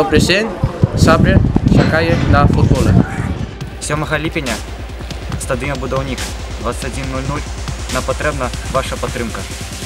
Добрий день, Сабрі чекає на футболі. 7 липня, стадіон «Будовник», 21:00. Нам потрібна ваша підтримка.